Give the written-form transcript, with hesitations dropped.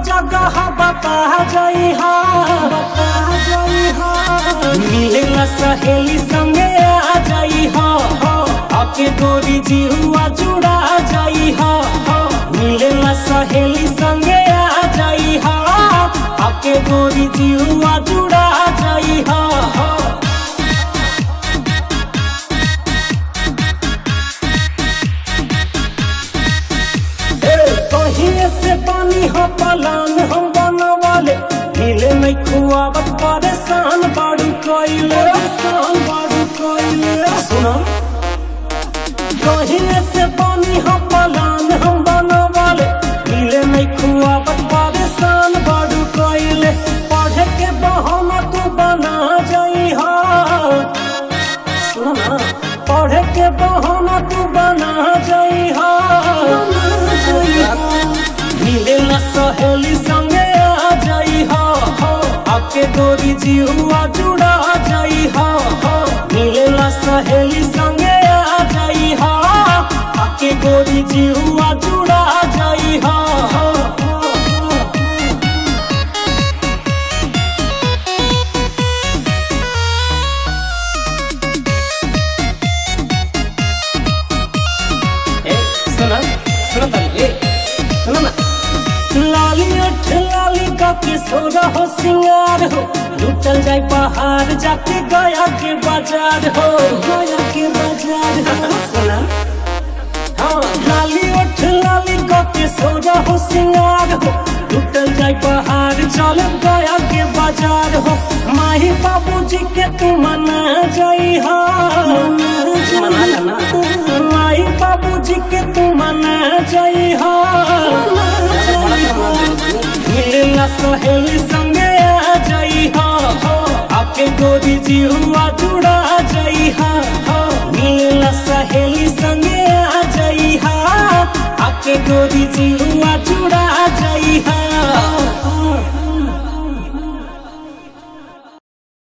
जगह बता जाई हा मिलेला सहेली संगे आ जाई हा आके गोरी जीवा जुड़ा जाई हा मिलेला सहेली संगे आ जाई हा आके गोरी जीवा जुड़ा जाई हा से पानी हो पलान हम बनवाले मिले नहीं खुआबत परेशान बाड़ू कोइले सुना कहीं से पानी हो पलान हम बनवाले मिले नहीं खुआबत परेशान बाड़ू कोइले पढ़े के बहाना तू बना जाई हा सुना पढ़े के बहाना तू बना जाई हा मिलेला सहेली संगे आ जाई हा आके गोरी जीवा जुड़ा जाई हा मिलेला सहेली संगे आ जाई हा आके गोरी जीवा जुड़ा जाई हा सुना सुना तारी सुना ना लाली अठ लाली का किशोरा हो सिंगार हो लुटल जाए बाहर जाके गया के बाजार हो सुना हाँ लाली अठ लाली का किशोरा हो सिंगार हो लुटल जाए बाहर चल गया के बाजार हो माही बाबूजी के तू मना जाई हा माही बाबूजी के तू मना जाई हा मिलेला सहेली संगे आ जाई हा आके गोरी जीवा जुड़ा जाई हा मिलेला सहेली संगे आ जाई हा आके गोरी जीवा